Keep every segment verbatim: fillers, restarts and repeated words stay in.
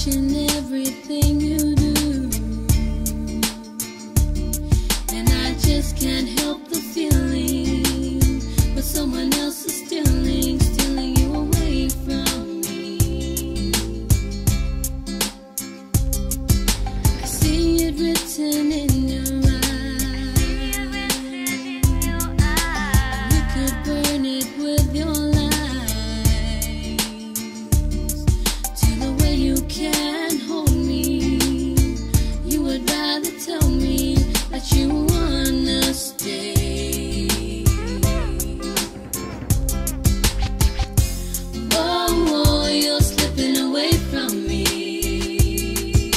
watching everything you do, and I just can't help the feeling, but someone else is stealing, stealing you away from me. I see it written in your eyes. We could burn it with your light. Can't hold me. You would rather tell me that you wanna stay. Oh, oh, you're slipping away from me.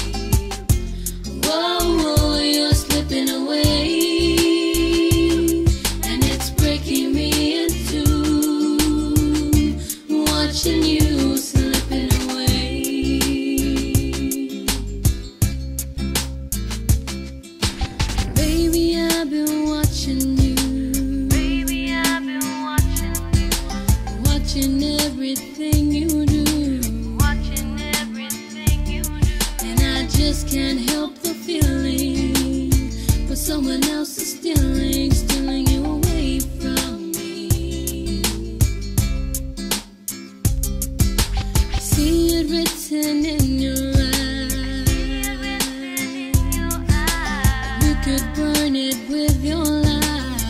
Oh, oh, you're slipping away, and it's breaking me in two, watching you slipping away. I've been watching you. Baby, I've been watching you. Watching everything you do. Watching everything you do. And I just can't help the feeling, but someone else is stealing, stealing you away from me. I see it written in your eyes. We could burn it with your light,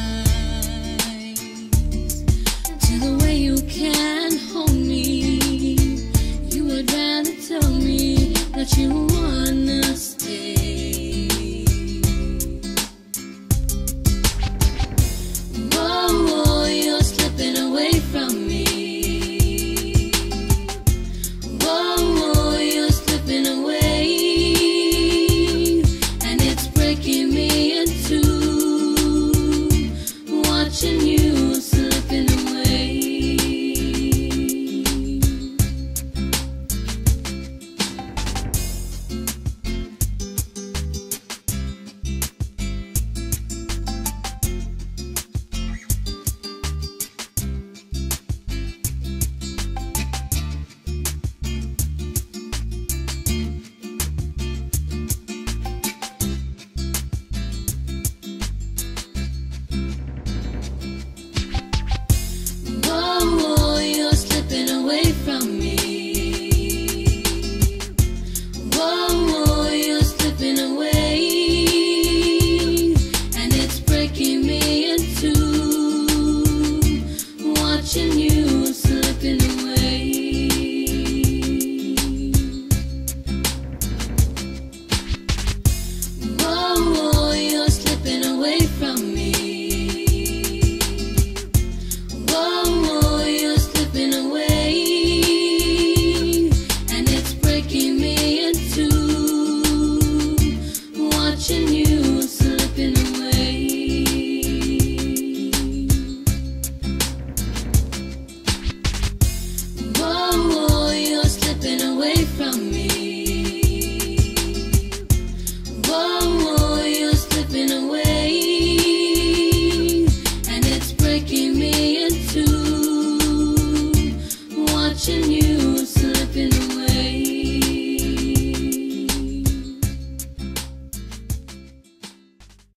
to the way you can't hold me. You would rather tell me that you